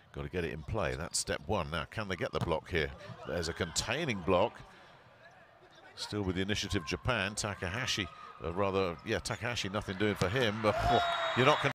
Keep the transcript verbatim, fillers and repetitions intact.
Got to get it in play. That's step one. Now, can they get the block here? There's a containing block. Still with the initiative, Japan. Takahashi, uh, rather, yeah, Takahashi, nothing doing for him. But, oh, you're not.